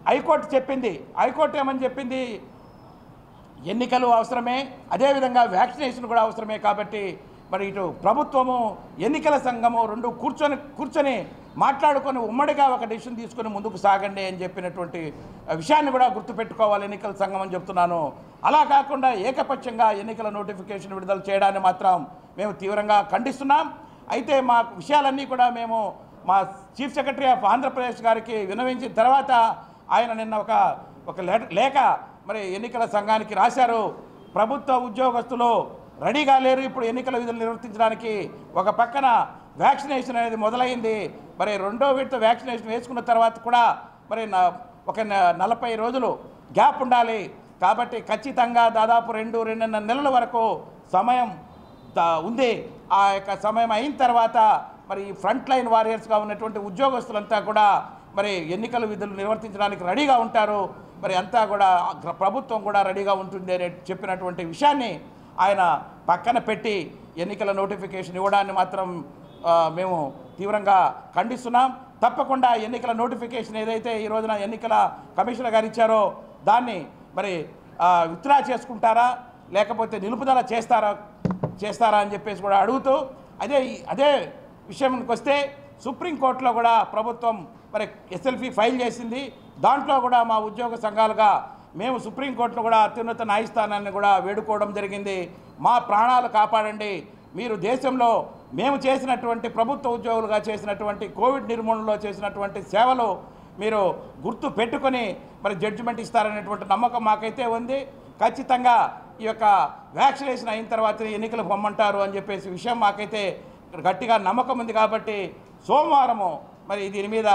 High court చెప్పింది. High court ఏమని చెప్పింది? ఎన్నికలు అవసరమే, అదేవిధంగా వ్యాక్సినేషన్ కూడా అవసరమే. కాబట్టి మరి ఇటు ప్రభుత్వము ఎన్నికల సంఘము రెండు కూర్చొని మాట్లాడుకొని ఉమ్మడిగా ఒక డెసిషన్ తీసుకొని ముందుకు సాగండి అని చెప్పినటువంటి విషయాన్ని కూడా గుర్తుపెట్టుకోవాలి ఎన్నికల సంఘం అని చెప్తున్నాను. అలా కాకుండా ఏకపక్షంగా ఎన్నికల నోటిఫికేషన్ విడుదల చేయడాన్ని మాత్రం మేము తీవ్రంగా ఖండిస్తున్నాం. అయితే మా విషయాలన్నీ కూడా మేము మా చీఫ్ సెక్రటరీ ఆఫ్ ఆంధ్రప్రదేశ్ గారికి విన్నవించిన తర్వాత ఆయన నిన్న ఒక లేఖ మరి ఎన్నికల సంఘానికి రాశారు. ప్రభుత్వ ఉద్యోగస్తులు రెడీగా లేరు ఇప్పుడు ఎన్నికల విధులు నిర్వర్తించడానికి. ఒక పక్కన వ్యాక్సినేషన్ అనేది మొదలైంది, మరి రెండో విడత వ్యాక్సినేషన్ వేసుకున్న తర్వాత కూడా మరి ఒక 40 రోజులు గ్యాప్ ఉండాలి. కాబట్టి ఖచ్చితంగా దాదాపు 2.5 నెలల వరకు సమయం ఉంది. ఆ యొక్క సమయం అయిన తర్వాత మరి ఫ్రంట్ లైన్ వారియర్స్గా ఉన్నటువంటి ఉద్యోగస్తులంతా కూడా మరి ఎన్నికల విధులు నిర్వర్తించడానికి రెడీగా ఉంటారు. మరి అంతా కూడా ప్రభుత్వం కూడా రెడీగా ఉంటుంది అని చెప్పినటువంటి విషయాన్ని ఆయన పక్కన పెట్టి ఎన్నికల నోటిఫికేషన్ ఇవ్వడాన్ని మాత్రం మేము తీవ్రంగా ఖండిస్తున్నాం. తప్పకుండా ఎన్నికల నోటిఫికేషన్ ఏదైతే ఈ రోజున ఎన్నికల కమిషనర్ గారు ఇచ్చారో దాన్ని మరి విత్డ్రా చేసుకుంటారా లేకపోతే నిలుపుదల చేస్తారా అని చెప్పేసి కూడా అడుగుతూ అదే విషయానికి వస్తే సుప్రీంకోర్టులో కూడా ప్రభుత్వం మరి ఎస్ఎల్పి ఫైల్ చేసింది. దాంట్లో కూడా మా ఉద్యోగ సంఘాలుగా మేము సుప్రీంకోర్టులో కూడా అత్యున్నత న్యాయస్థానాన్ని కూడా వేడుకోవడం జరిగింది. మా ప్రాణాలు కాపాడండి, మీరు దేశంలో మేము చేసినటువంటి ప్రభుత్వ ఉద్యోగులుగా చేసినటువంటి కోవిడ్ నిర్మూలనలో చేసినటువంటి సేవలు మీరు గుర్తు పెట్టుకొని మరి జడ్జిమెంట్ ఇస్తారనేటువంటి నమ్మకం మాకైతే ఉంది. ఖచ్చితంగా ఈ యొక్క వ్యాక్సినేషన్ అయిన తర్వాత ఎన్నికలు పొమ్మంటారు అని చెప్పేసి విషయం మాకైతే గట్టిగా నమ్మకం ఉంది. కాబట్టి సోమవారము మరి దీని మీద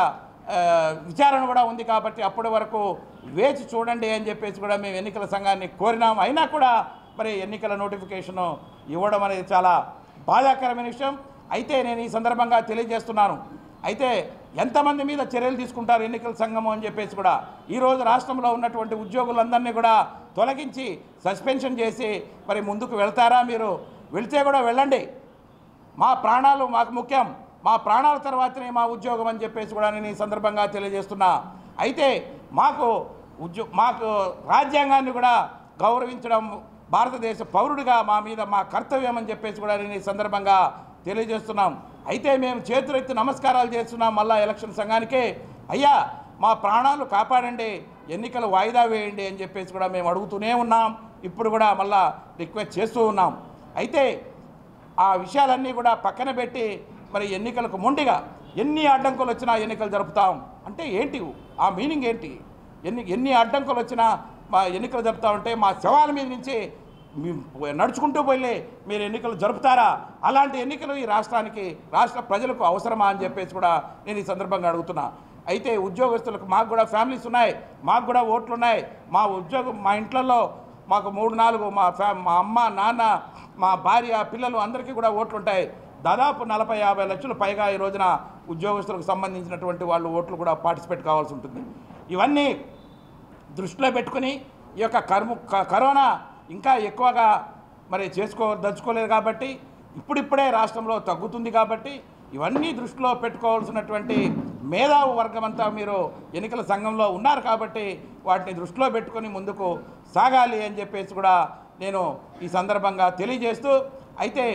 విచారణ కూడా ఉంది. కాబట్టి అప్పటి వరకు వేచి చూడండి అని చెప్పేసి కూడా మేము ఎన్నికల సంఘాన్ని కోరినాం. అయినా కూడా మరి ఎన్నికల నోటిఫికేషను ఇవ్వడం అనేది చాలా బాధాకరమైన విషయం. అయితే నేను ఈ సందర్భంగా తెలియజేస్తున్నాను, అయితే ఎంతమంది మీద చర్యలు తీసుకుంటారు ఎన్నికల సంఘము అని చెప్పేసి కూడా ఈరోజు రాష్ట్రంలో ఉన్నటువంటి ఉద్యోగులందరినీ కూడా తొలగించి సస్పెన్షన్ చేసి మరి ముందుకు వెళ్తారా? మీరు వెళ్తే కూడా వెళ్ళండి, మా ప్రాణాలు మాకు ముఖ్యం, మా ప్రాణాల తర్వాతనే మా ఉద్యోగం అని చెప్పేసి కూడా నేను ఈ సందర్భంగా తెలియజేస్తున్నా. అయితే మాకు రాజ్యాంగాన్ని కూడా గౌరవించడం భారతదేశ పౌరుడిగా మా కర్తవ్యం అని చెప్పేసి కూడా నేను ఈ సందర్భంగా తెలియజేస్తున్నాం. అయితే మేము చేతులెత్తి నమస్కారాలు చేస్తున్నాం మళ్ళా ఎలక్షన్ సంఘానికే, అయ్యా మా ప్రాణాలు కాపాడండి, ఎన్నికలు వాయిదా వేయండి అని చెప్పేసి కూడా మేము అడుగుతూనే ఉన్నాం. ఇప్పుడు కూడా మళ్ళా రిక్వెస్ట్ చేస్తూ ఉన్నాం. అయితే ఆ విషయాలన్నీ కూడా పక్కన పెట్టి మరి ఎన్నికలకు మొండిగా ఎన్ని అడ్డంకులు వచ్చినా ఎన్నికలు జరుపుతాం అంటే ఏంటి? ఆ మీనింగ్ ఏంటి? ఎన్ని అడ్డంకులు వచ్చినా మా ఎన్నికలు జరుపుతామంటే మా శవాల మీద నుంచి నడుచుకుంటూ పోయి మీరు ఎన్నికలు జరుపుతారా? అలాంటి ఎన్నికలు ఈ రాష్ట్ర ప్రజలకు అవసరమా అని చెప్పేసి కూడా నేను ఈ సందర్భంగా అడుగుతున్నా. అయితే ఉద్యోగస్తులకు మాకు కూడా ఫ్యామిలీస్ ఉన్నాయి, మాకు కూడా ఓట్లు ఉన్నాయి. మా ఇంట్లలో మాకు 3-4 మా అమ్మ నాన్న మా భార్య పిల్లలు అందరికీ కూడా ఓట్లు ఉంటాయి. దాదాపు 40-50 లక్షలు పైగా ఈ రోజున ఉద్యోగస్తులకు సంబంధించినటువంటి వాళ్ళు ఓట్లు కూడా పార్టిసిపేట్ కావాల్సి ఉంటుంది. ఇవన్నీ దృష్టిలో పెట్టుకుని ఈ యొక్క కరోనా ఇంకా ఎక్కువగా మరి దలుచుకోలేదు కాబట్టి ఇప్పుడిప్పుడే రాష్ట్రంలో తగ్గుతుంది. కాబట్టి ఇవన్నీ దృష్టిలో పెట్టుకోవాల్సినటువంటి మేధావు వర్గం అంతా మీరు ఎన్నికల సంఘంలో ఉన్నారు. కాబట్టి వాటిని దృష్టిలో పెట్టుకొని ముందుకు సాగాలి అని చెప్పేసి కూడా నేను ఈ సందర్భంగా తెలియజేస్తూ, అయితే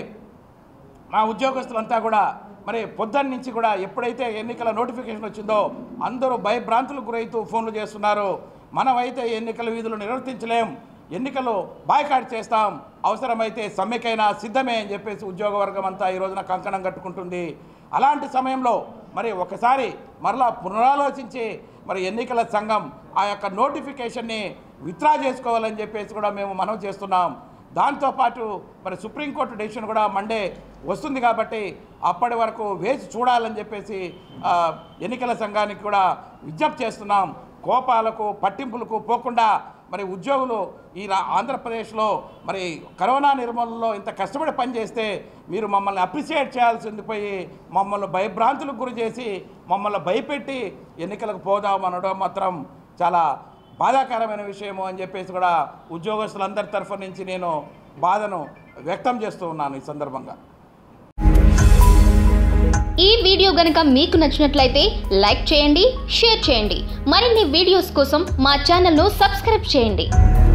మా ఉద్యోగస్తులంతా కూడా మరి పొద్దున్న నుంచి కూడా ఎప్పుడైతే ఎన్నికల నోటిఫికేషన్ వచ్చిందో అందరూ భయభ్రాంతులకు గురైతూ ఫోన్లు చేస్తున్నారు. మనమైతే ఎన్నికల విధులు నిర్వర్తించలేం, ఎన్నికలు బాయ్కాట్ చేస్తాం, అవసరమైతే సమ్మెకైనా సిద్ధమే అని చెప్పేసి ఉద్యోగ వర్గం అంతా ఈ రోజున కంకణం కట్టుకుంటుంది. అలాంటి సమయంలో మరి ఒకసారి మరలా పునరాలోచించి మరి ఎన్నికల సంఘం ఆ యొక్క నోటిఫికేషన్ని విత్డ్రా చేసుకోవాలని చెప్పేసి కూడా మేము మనవి చేస్తున్నాం. దాంతోపాటు మరి సుప్రీంకోర్టు డెసిషన్ కూడా మండే వస్తుంది. కాబట్టి అప్పటి వరకు వేచి చూడాలని చెప్పేసి ఎన్నికల సంఘానికి కూడా విజ్ఞప్తి చేస్తున్నాం. కోపాలకు పట్టింపులకు పోకుండా మరి ఉద్యోగులు ఈ ఆంధ్రప్రదేశ్లో మరి కరోనా నిర్మూలనలో ఇంత కష్టపడి పనిచేస్తే మీరు మమ్మల్ని అప్రిషియేట్ చేయాల్సింది పోయి మమ్మల్ని భయభ్రాంతులకు గురి చేసి మమ్మల్ని భయపెట్టి ఎన్నికలకు పోదాం అనడం మాత్రం చాలా బాధాకరమైన విషయము అని చెప్పేసి కూడా ఉద్యోగస్తులందరి తరఫు నుంచి నేను బాధను వ్యక్తం చేస్తూ ఉన్నాను ఈ సందర్భంగా. ఈ వీడియో వీడియో గనుక మీకు నచ్చినట్లయితే లైక్ చేయండి, షేర్ చేయండి. మరిన్ని వీడియోస్ కోసం మా ఛానల్ను సబ్స్క్రైబ్ చేయండి.